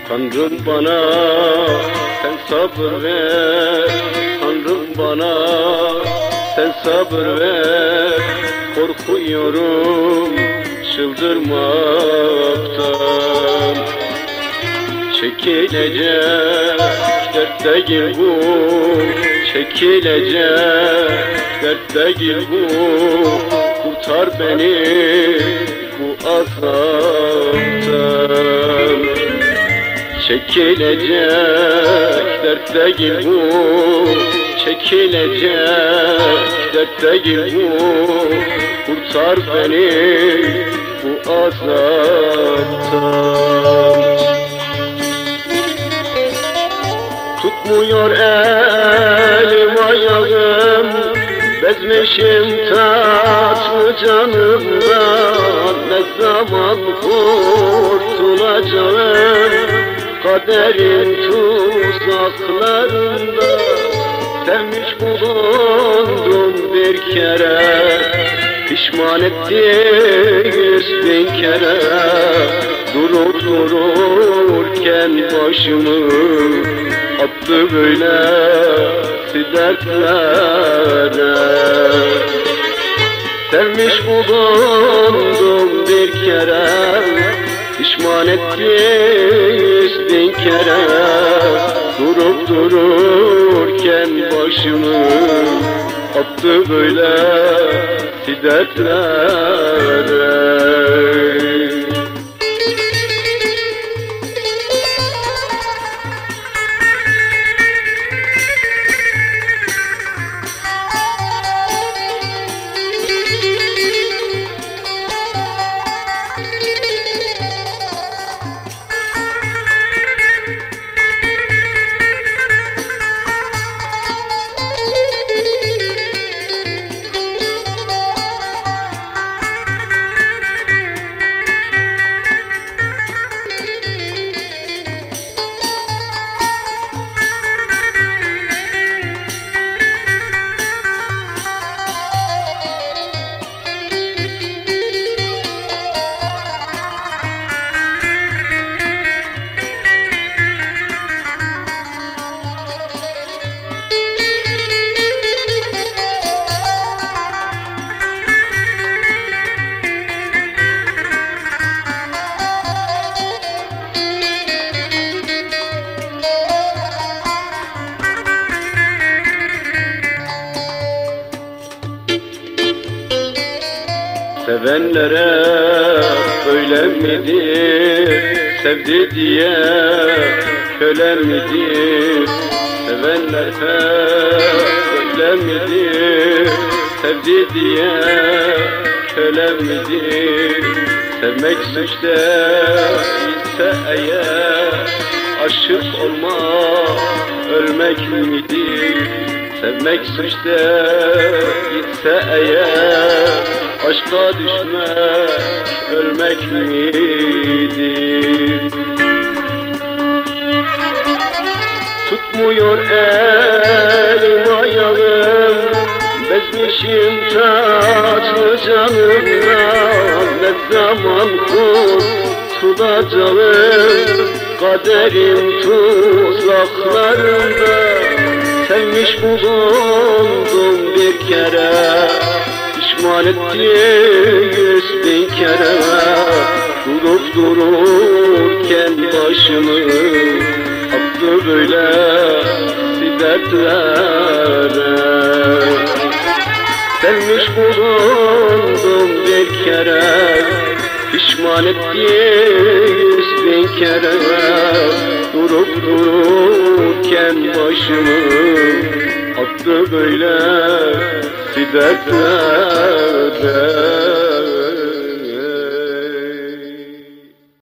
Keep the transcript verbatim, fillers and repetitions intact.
Tanrım bana sen sabır ver, Tanrım bana sen sabır ver. Korkuyorum çıldırmaktan. Çekilecek dert değil bu, çekilecek dert değil bu. Kurtar beni bu azaptan. Çekilecek dert değil bu, çekilecek dert değil bu. Kurtar beni bu azaptan. Tutmuyor elim ayağım, bezmişim tatlı canımdan. Ne zaman kurtulacağım kaderin tuzaklarında. Sevmiş bulundum bir kere, pişman etti yüz bin kere. Durup dururken başımı attı böyle dertlere. Sevmiş bulundum bir kere, pişman etti yüz bin kere. Durup dururken başımı attı böyle dertlere. Sevenlere öyle midir, sevdi diye köle midir? Sevenlere öyle midir, sevdi diye köle midir? Sevmek suç değilse eğer, aşık olmak ölmek midir? Sevmek suç değilse eğer, aşka düşmek ölmek midir? Tutmuyor elim ayağım, bezmişim tatlı canımdan. Ne zaman kurtulacağım kaderin tuzaklarında. Sevmiş bulundum bir kere, pişman etti yüz bin kere. Durup dururken başımı attı böyle dertlere. Sevmiş bulundum bir kere, pişman etti yüz bin kere. Durup dururken başımı attı böyle dertlere.